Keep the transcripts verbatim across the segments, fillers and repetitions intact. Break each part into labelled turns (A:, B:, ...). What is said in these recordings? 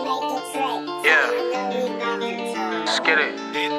A: Yeah. Let's get it.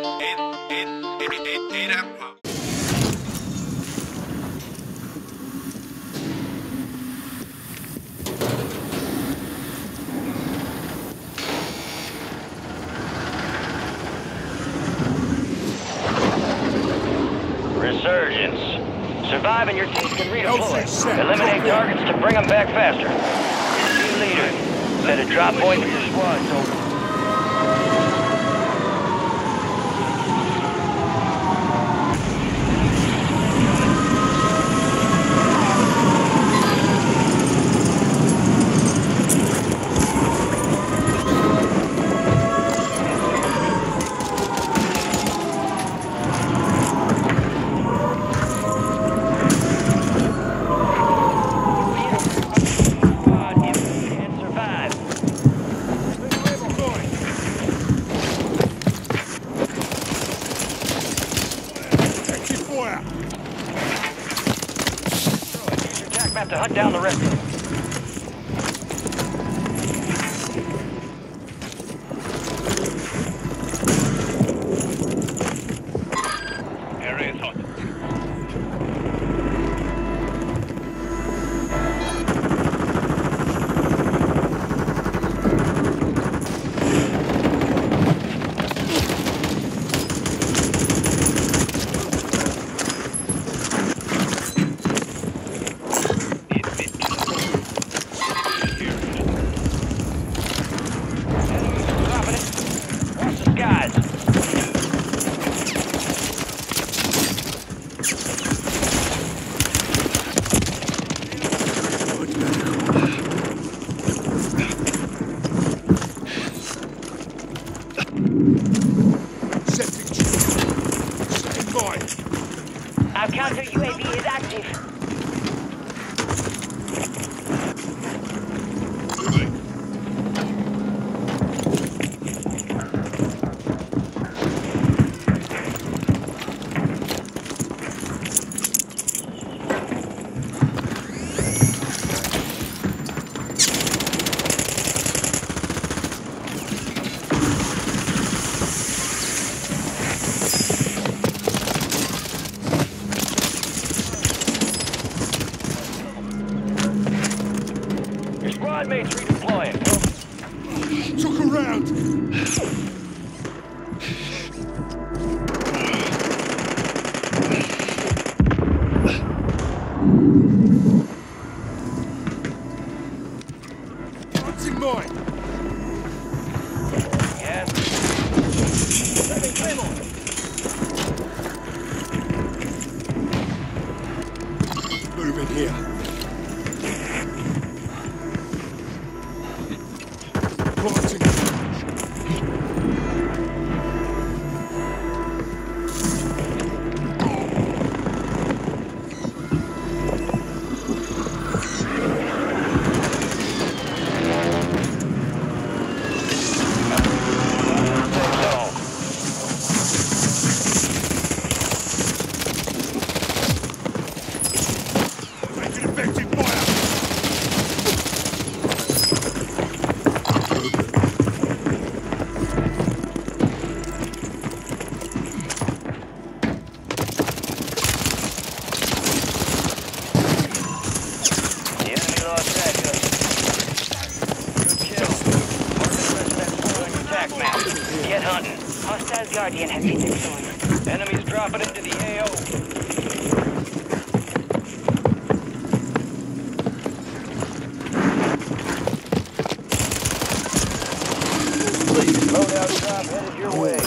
B: Resurgence. Survive and your team can redeploy. Eliminate targets to bring them back faster. Team leader, set a drop point for your squad, soldier. Map to hunt down the rest of them. Area is hot. Our counter U A V is active. Squad mates redeploying.
C: Took around. What's in mine?
B: Yes. Ready, clear on.
C: Move in here.
B: Get hunting.
D: Hostile Guardian has hit the zone.
B: Enemies dropping into the A O. Loadout drop headed your way.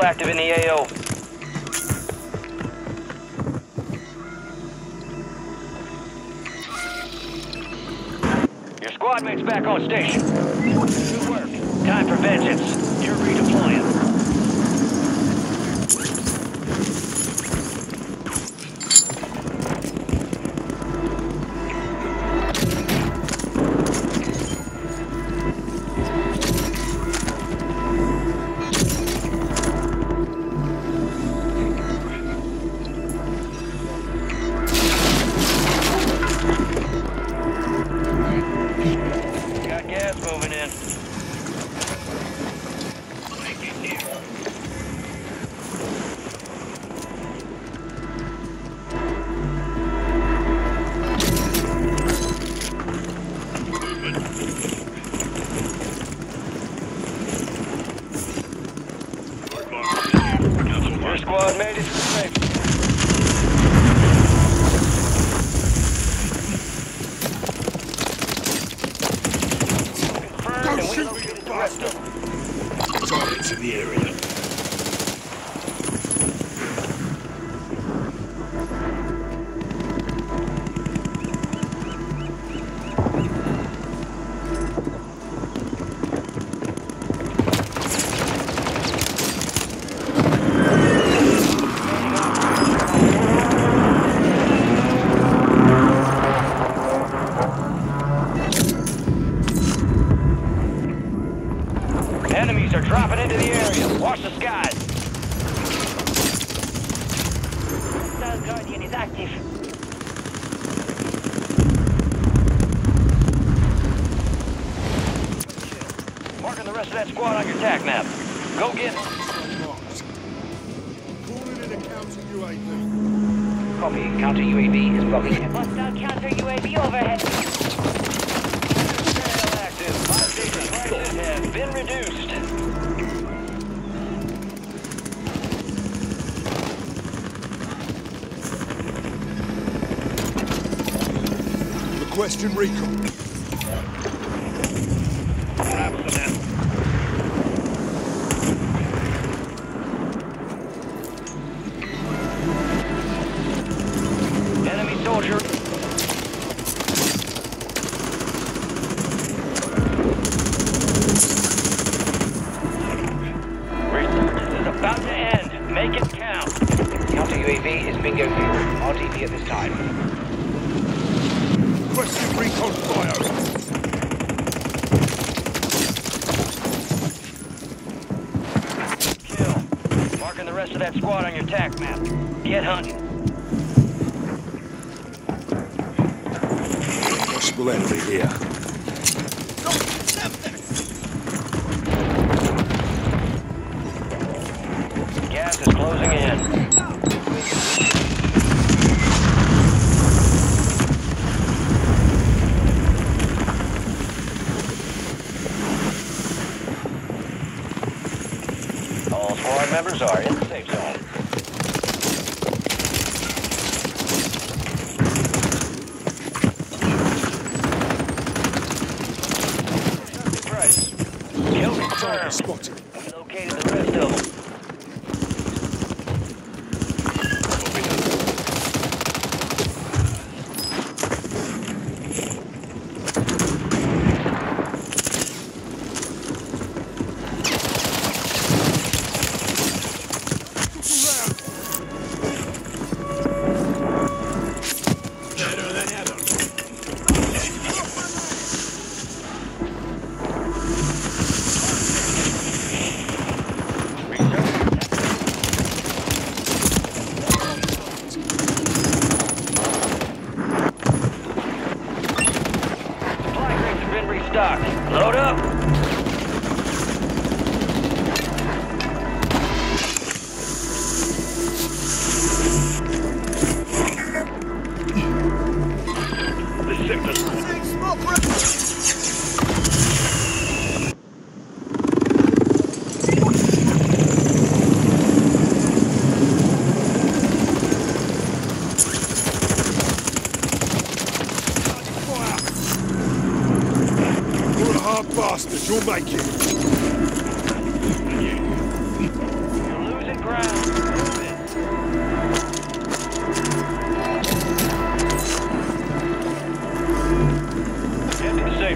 B: still active in the A O. Your squad mate's back on station. Good work. Time for vengeance. You're redeploying. Your squad made it to the safe. Confirmed,
C: Don't
B: and we
C: shoot me,
B: located
C: you
B: the rest of
C: bastard!
B: them.
C: Targets in the area.
B: Enemies are dropping into the area. Watch the skies.
D: Hostile Guardian is active.
B: Marking the rest of that squad on your tac map. Go get it.
C: Calling in a counter U A V.
E: Copy. Counter U A V is blocking him.
D: Hostile counter U A V overhead.
B: Still active. Five station prices have been reduced.
C: Requesting recon.
B: Enemy soldier. Resurgence is about to end. Make it count.
E: Counter U A V is bingo fuel. R T B at this time.
C: Requesting recon fire.
B: Kill. Marking the rest of that squad on your tac map. Get hunting.
C: Possible enemy here.
B: Gas is closing in. All squad members are in the safe zone. Price. Kill
C: Target
B: confirmed.
C: spotted.
B: We located the rest of them. Supply crates have been restocked. Load up.
C: You're a hard bastard. You'll make it.
B: You're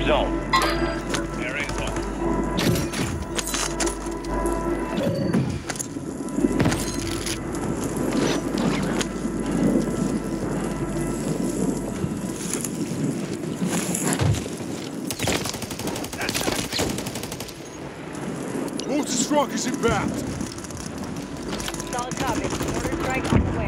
B: zone.
C: Mortar strike is inbound.
D: Solid copy. Mortar strike on the way.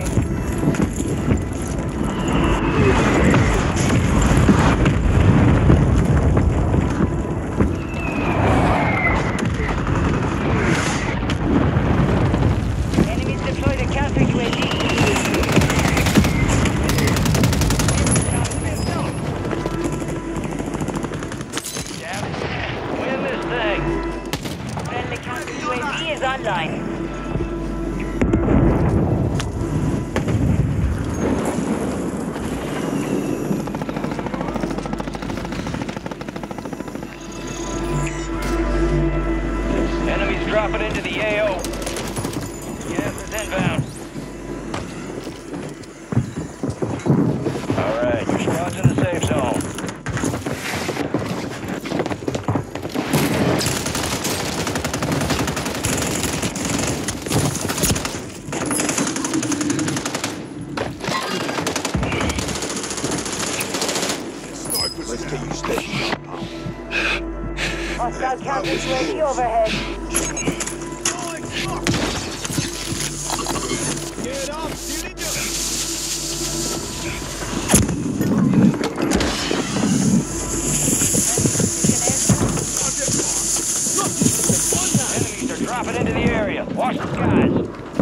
D: Enemies deployed a counter U A V.
B: Win this thing.
D: Friendly counter U A V is online.
B: Enemies dropping into the A O. Gas is inbound. Alright, your squad's in the safe zone.
C: Let's get you steady.
D: Hostile counter U A V overhead.
C: Get up, shoot it.
B: Enemies are dropping into the area. Watch the skies.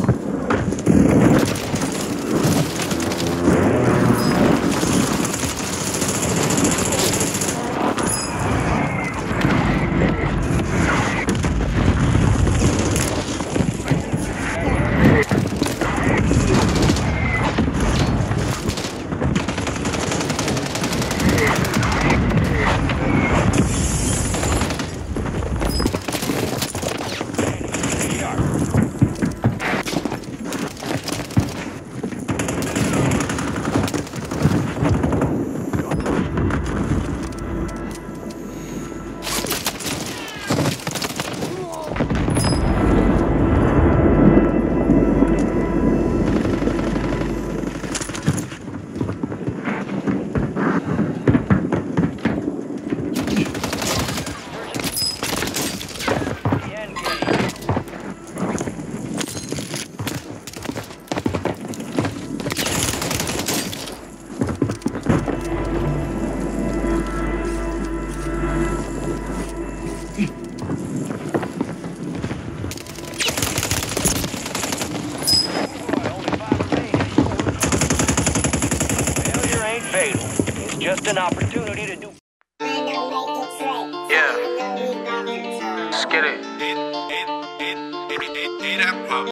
B: It's just an opportunity to do.
A: Yeah. Let's get it.
C: Eat that pop.